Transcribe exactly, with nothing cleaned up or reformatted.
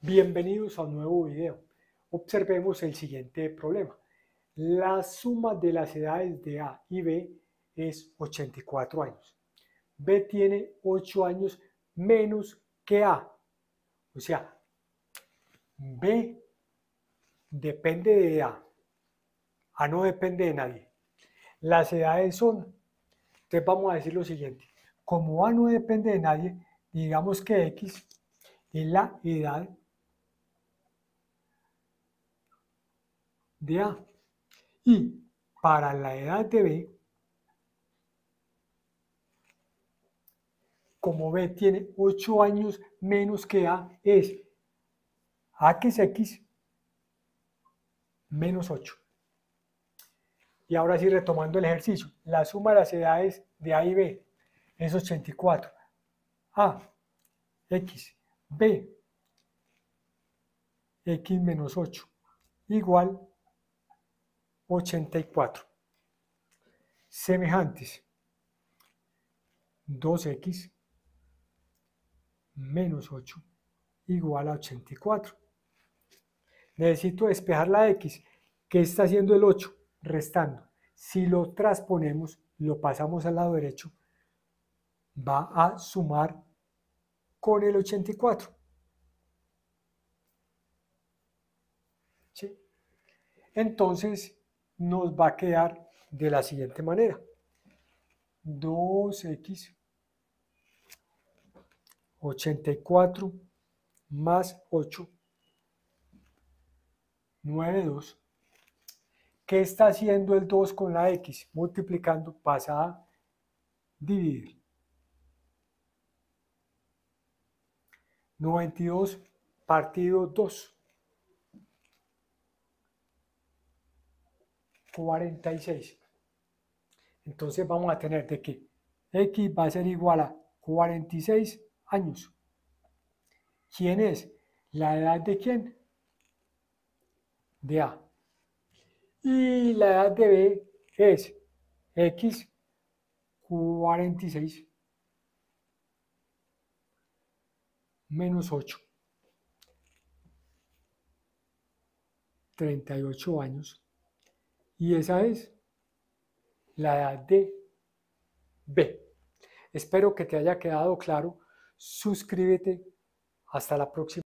Bienvenidos a un nuevo video. Observemos el siguiente problema. La suma de las edades de A y B es ochenta y cuatro años. B tiene ocho años menos que A. O sea, B depende de A. A no depende de nadie. Las edades son, entonces vamos a decir lo siguiente. Como A no depende de nadie, digamos que X es la edad de A. Y para la edad de B, como B tiene ocho años menos que A, es A que es X menos ocho. Y ahora sí, retomando el ejercicio, la suma de las edades de A y B es ochenta y cuatro. A, X, B, X menos ocho, igual ochenta y cuatro. Semejantes, dos X menos ocho igual a ochenta y cuatro. Necesito despejar la X. ¿Qué está haciendo el ocho? Restando. Si lo transponemos, lo pasamos al lado derecho, va a sumar con el ochenta y cuatro. ¿Sí? Entonces nos va a quedar de la siguiente manera. dos X ochenta y cuatro más ocho, noventa y dos. ¿Qué está haciendo el dos con la X? Multiplicando, pasa a dividir. noventa y dos partido dos. cuarenta y seis. Entonces vamos a tener de que X va a ser igual a cuarenta y seis años. ¿Quién es? ¿La edad de quién? De A. Y la edad de B es X cuarenta y seis menos ocho. treinta y ocho años. Y esa es la edad de B. Espero que te haya quedado claro. Suscríbete. Hasta la próxima.